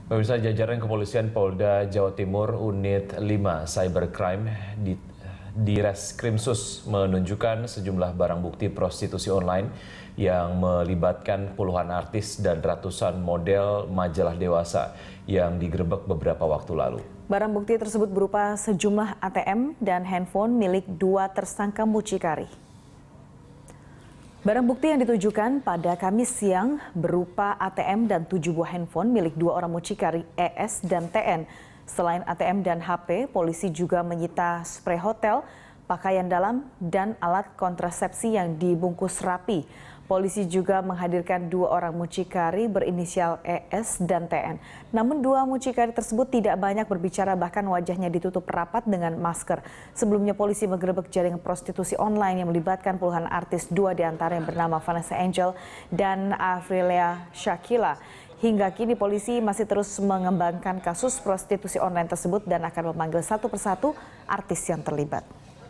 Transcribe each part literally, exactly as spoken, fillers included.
Pemirsa, jajaran kepolisian Polda Jawa Timur Unit lima Cybercrime di, di Reskrimsus menunjukkan sejumlah barang bukti prostitusi online yang melibatkan puluhan artis dan ratusan model majalah dewasa yang digerebek beberapa waktu lalu. Barang bukti tersebut berupa sejumlah A T M dan handphone milik dua tersangka mucikari. Barang bukti yang ditujukan pada Kamis siang berupa A T M dan tujuh buah handphone milik dua orang mucikari E S dan T N. Selain A T M dan H P, polisi juga menyita spray hotel, pakaian dalam, dan alat kontrasepsi yang dibungkus rapi. Polisi juga menghadirkan dua orang mucikari berinisial E S dan T N. Namun dua mucikari tersebut tidak banyak berbicara, bahkan wajahnya ditutup rapat dengan masker. Sebelumnya polisi menggerebek jaringan prostitusi online yang melibatkan puluhan artis, dua diantara yang bernama Vanessa Angel dan Avrilia Shakila. Hingga kini polisi masih terus mengembangkan kasus prostitusi online tersebut dan akan memanggil satu persatu artis yang terlibat.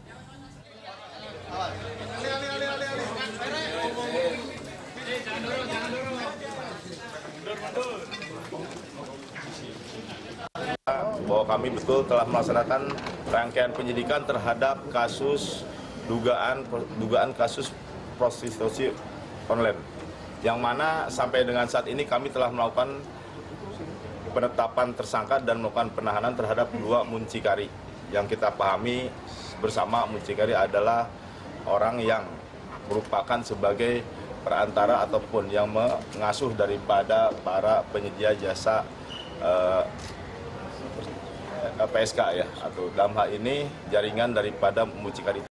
Bahwa kami betul telah melaksanakan rangkaian penyidikan terhadap kasus dugaan dugaan kasus prostitusi online, yang mana sampai dengan saat ini kami telah melakukan penetapan tersangka dan melakukan penahanan terhadap dua muncikari. Yang kita pahami bersama, muncikari adalah orang yang merupakan sebagai perantara ataupun yang mengasuh daripada para penyedia jasa uh, P S K ya, atau dalam hal ini jaringan daripada mucikari.